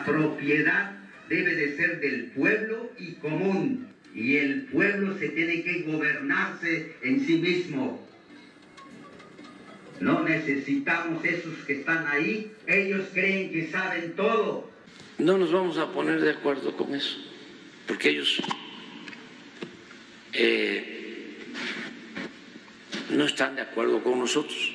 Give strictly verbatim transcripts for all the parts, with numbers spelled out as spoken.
propiedad debe de ser del pueblo y común, y el pueblo se tiene que gobernarse en sí mismo. No necesitamos esos que están ahí, ellos creen que saben todo. No nos vamos a poner de acuerdo con eso, porque ellos eh, no están de acuerdo con nosotros.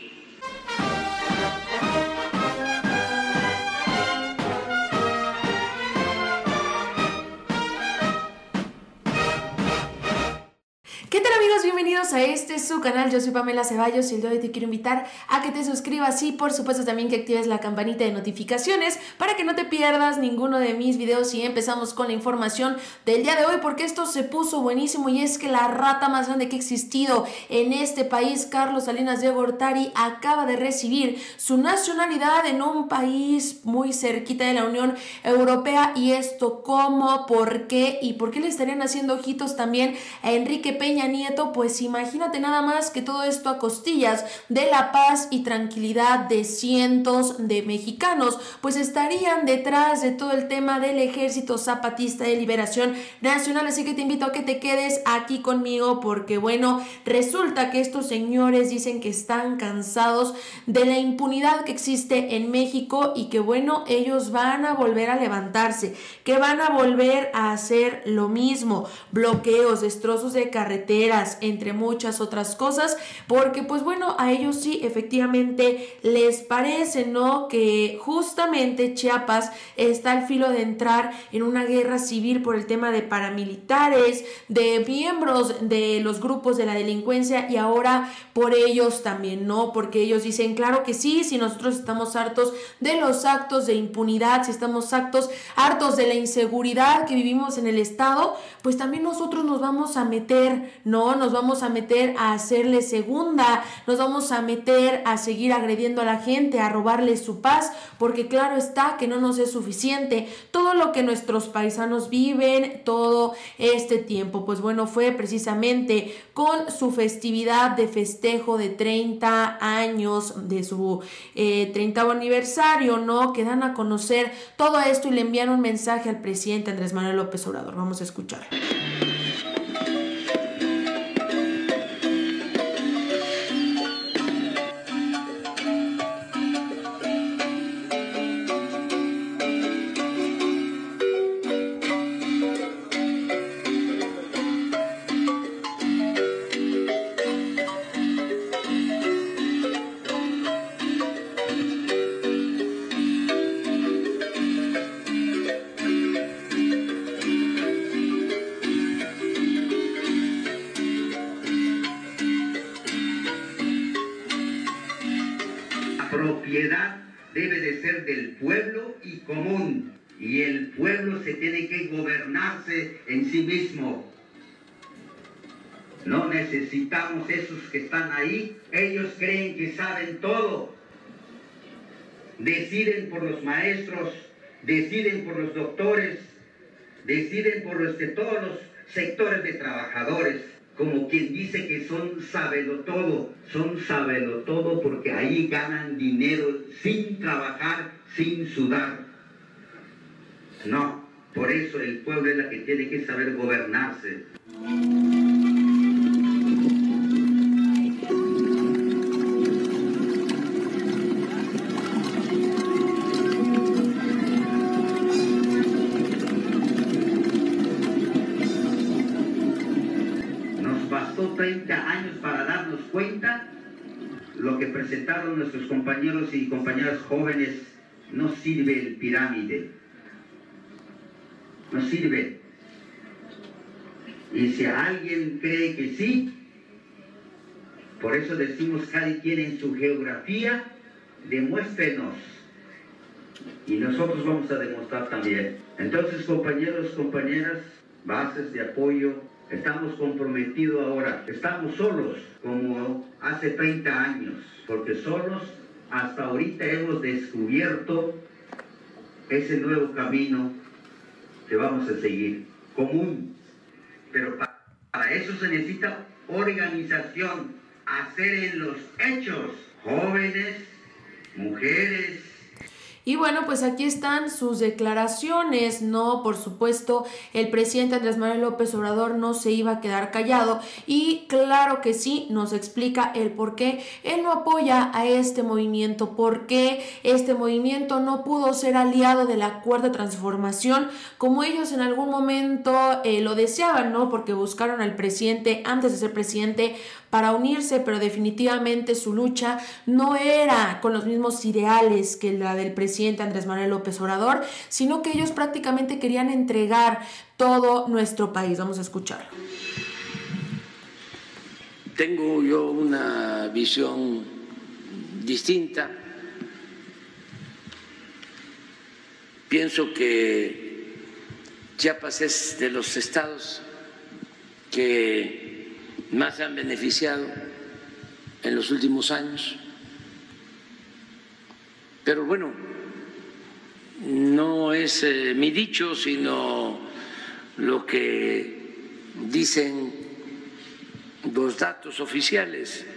¿Qué tal, amigos? Bienvenidos a este su canal. Yo soy Pamela Ceballos y el día de hoy te quiero invitar a que te suscribas y por supuesto también que actives la campanita de notificaciones para que no te pierdas ninguno de mis videos. Y empezamos con la información del día de hoy, porque esto se puso buenísimo, y es que la rata más grande que ha existido en este país, Carlos Salinas de Gortari, acaba de recibir su nacionalidad en un país muy cerquita de la Unión Europea. Y esto, ¿cómo? ¿Por qué? ¿Y por qué le estarían haciendo ojitos también a Enrique Peña Nieto? Pues imagínate nada más que todo esto a costillas de la paz y tranquilidad de cientos de mexicanos, pues estarían detrás de todo el tema del Ejército Zapatista de Liberación Nacional. Así que te invito a que te quedes aquí conmigo, porque bueno, resulta que estos señores dicen que están cansados de la impunidad que existe en México y que bueno, ellos van a volver a levantarse, que van a volver a hacer lo mismo: bloqueos, destrozos de carreteras, entre muchas otras cosas, porque pues bueno, a ellos sí efectivamente les parece, ¿no?, que justamente Chiapas está al filo de entrar en una guerra civil por el tema de paramilitares, de miembros de los grupos de la delincuencia, y ahora por ellos también, ¿no? Porque ellos dicen, claro que sí, si nosotros estamos hartos de los actos de impunidad, si estamos hartos, hartos de la inseguridad que vivimos en el estado, pues también nosotros nos vamos a meter, ¿no? Nos vamos a meter a hacerle segunda, nos vamos a meter a seguir agrediendo a la gente, a robarle su paz, porque claro está que no nos es suficiente todo lo que nuestros paisanos viven todo este tiempo. Pues bueno, fue precisamente con su festividad de festejo de treinta años de su eh, treintaavo aniversario, ¿no?, que dan a conocer todo esto y le envían un mensaje al presidente Andrés Manuel López Obrador. Vamos a escuchar. Propiedad debe de ser del pueblo y común, y el pueblo se tiene que gobernarse en sí mismo. No necesitamos esos que están ahí, ellos creen que saben todo. Deciden por los maestros, deciden por los doctores, deciden por los de todos los sectores de trabajadores, como quien dice que son sabelotodo. Son sabelotodo porque ahí ganan dinero sin trabajar, sin sudar. No, por eso el pueblo es la que tiene que saber gobernarse. treinta años para darnos cuenta lo que presentaron nuestros compañeros y compañeras jóvenes. No sirve el pirámide, no sirve. Y si alguien cree que sí, por eso decimos, cada quien en su geografía, demuéstrenos y nosotros vamos a demostrar también. Entonces, compañeros, compañeras, bases de apoyo, estamos comprometidos ahora, estamos solos como hace treinta años, porque solos hasta ahorita hemos descubierto ese nuevo camino que vamos a seguir, común, pero para, para eso se necesita organización, hacer en los hechos, jóvenes, mujeres. Y bueno, pues aquí están sus declaraciones, ¿no? Por supuesto, el presidente Andrés Manuel López Obrador no se iba a quedar callado y claro que sí, nos explica el por qué él no apoya a este movimiento, por qué este movimiento no pudo ser aliado de la Cuarta Transformación como ellos en algún momento eh, lo deseaban, ¿no? Porque buscaron al presidente antes de ser presidente para unirse, pero definitivamente su lucha no era con los mismos ideales que la del presidente Andrés Manuel López Obrador, sino que ellos prácticamente querían entregar todo nuestro país. Vamos a escucharlo. Tengo yo una visión distinta. Pienso que Chiapas es de los estados que más se han beneficiado en los últimos años. Pero bueno, no es eh, mi dicho, sino lo que dicen los datos oficiales.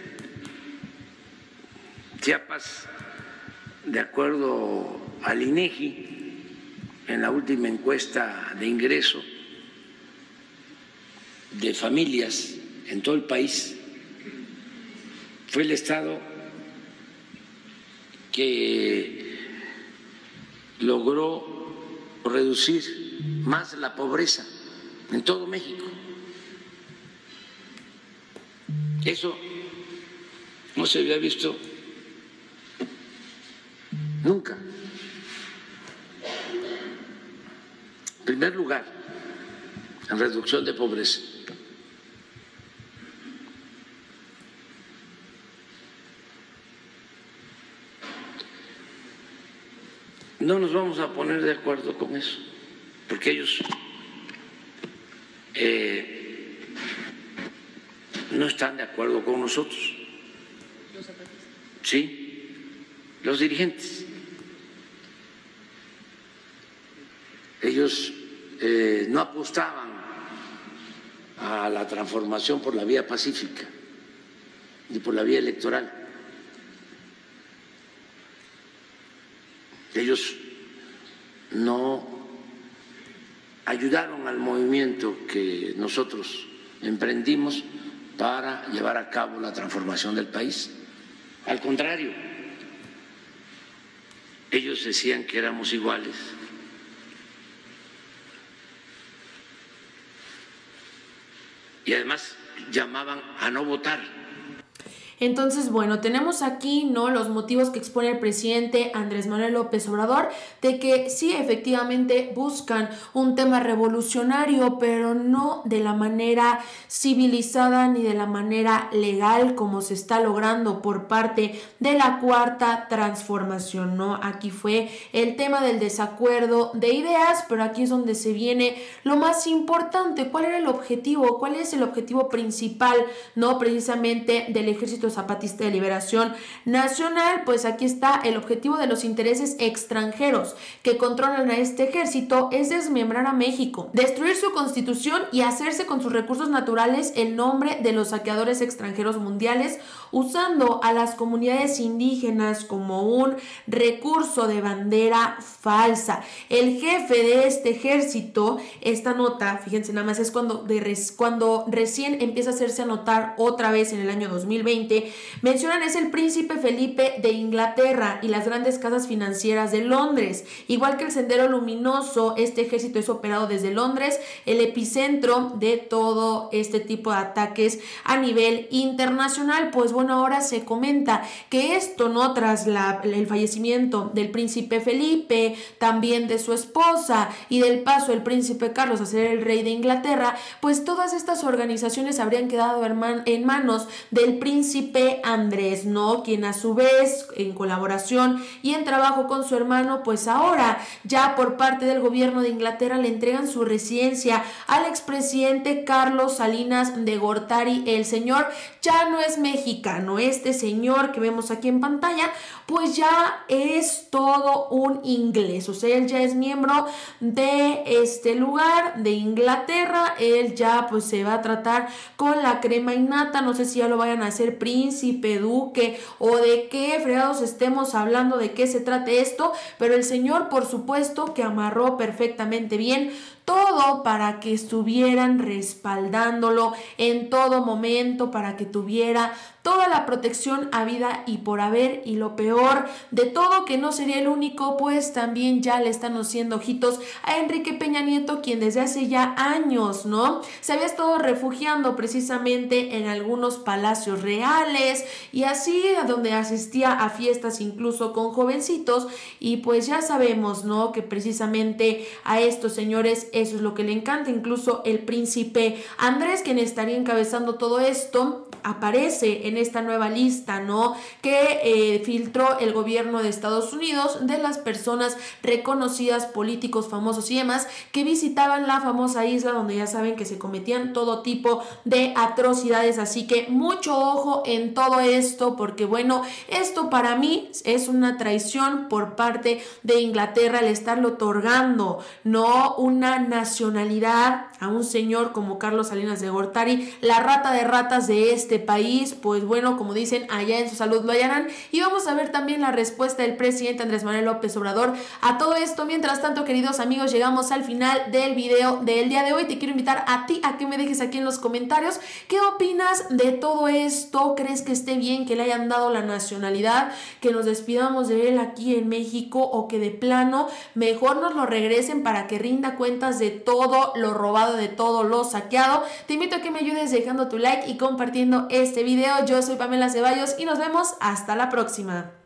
Chiapas, de acuerdo al INEGI, en la última encuesta de ingreso de familias en todo el país, fue el estado que logró reducir más la pobreza en todo México. Eso no se había visto nunca. En primer lugar, en reducción de pobreza. No nos vamos a poner de acuerdo con eso, porque ellos eh, no están de acuerdo con nosotros. ¿Los zapatistas? Sí, los dirigentes. Ellos eh, no apostaban a la transformación por la vía pacífica ni por la vía electoral. Ellos no ayudaron al movimiento que nosotros emprendimos para llevar a cabo la transformación del país. Al contrario, ellos decían que éramos iguales. Y además llamaban a no votar. Entonces, bueno, tenemos aquí, ¿no?, los motivos que expone el presidente Andrés Manuel López Obrador de que sí, efectivamente buscan un tema revolucionario, pero no de la manera civilizada ni de la manera legal como se está logrando por parte de la Cuarta Transformación, ¿no? Aquí fue el tema del desacuerdo de ideas, pero aquí es donde se viene lo más importante. ¿Cuál era el objetivo? ¿Cuál es el objetivo principal, no, precisamente del Ejército Zapatista de Liberación Nacional? Pues aquí está el objetivo de los intereses extranjeros que controlan a este ejército es desmembrar a México, destruir su constitución y hacerse con sus recursos naturales en nombre de los saqueadores extranjeros mundiales, usando a las comunidades indígenas como un recurso de bandera falsa. El jefe de este ejército, esta nota, fíjense nada más, es cuando, de res, cuando recién empieza a hacerse anotar otra vez en el año dos mil veinte, mencionan es el príncipe Felipe de Inglaterra y las grandes casas financieras de Londres. Igual que el Sendero Luminoso, este ejército es operado desde Londres, el epicentro de todo este tipo de ataques a nivel internacional. Pues bueno, ahora se comenta que esto, no, tras la, el fallecimiento del príncipe Felipe, también de su esposa y del paso del príncipe Carlos a ser el rey de Inglaterra, pues todas estas organizaciones habrían quedado en, man, en manos del príncipe Andrés, ¿no?, quien a su vez, en colaboración y en trabajo con su hermano, pues ahora ya por parte del gobierno de Inglaterra le entregan su residencia al expresidente Carlos Salinas de Gortari. El señor ya no es mexicano, este señor que vemos aquí en pantalla pues ya es todo un inglés, o sea, él ya es miembro de este lugar, de Inglaterra. Él ya pues se va a tratar con la crema innata, no sé si ya lo vayan a hacer príncipe príncipe, duque o de qué fregados estemos hablando, de qué se trate esto, pero el señor por supuesto que amarró perfectamente bien todo para que estuvieran respaldándolo en todo momento, para que tuviera toda la protección habida y por haber, y lo peor de todo, que no sería el único, pues también ya le están haciendo ojitos a Enrique Peña Nieto, quien desde hace ya años, ¿no?, se había estado refugiando precisamente en algunos palacios reales y así, a donde asistía a fiestas incluso con jovencitos, y pues ya sabemos, ¿no?, que precisamente a estos señores eso es lo que le encanta. Incluso el príncipe Andrés, quien estaría encabezando todo esto, aparece en esta nueva lista, ¿no?, que eh, filtró el gobierno de Estados Unidos de las personas reconocidas, políticos famosos y demás, que visitaban la famosa isla donde ya saben que se cometían todo tipo de atrocidades. Así que mucho ojo en todo esto, porque bueno, esto para mí es una traición por parte de Inglaterra, el estarle otorgando, no una nacionalidad a un señor como Carlos Salinas de Gortari, la rata de ratas de este país. Pues bueno, como dicen, allá en su salud lo hallarán. Y vamos a ver también la respuesta del presidente Andrés Manuel López Obrador a todo esto. Mientras tanto, queridos amigos, llegamos al final del video del día de hoy. Te quiero invitar a ti a que me dejes aquí en los comentarios qué opinas de todo esto. ¿Crees que esté bien que le hayan dado la nacionalidad, que nos despidamos de él aquí en México, o que de plano mejor nos lo regresen para que rinda cuentas de todo lo robado, de todo lo saqueado? Te invito a que me ayudes dejando tu like y compartiendo este video. Yo soy Pamela Ceballos y nos vemos hasta la próxima.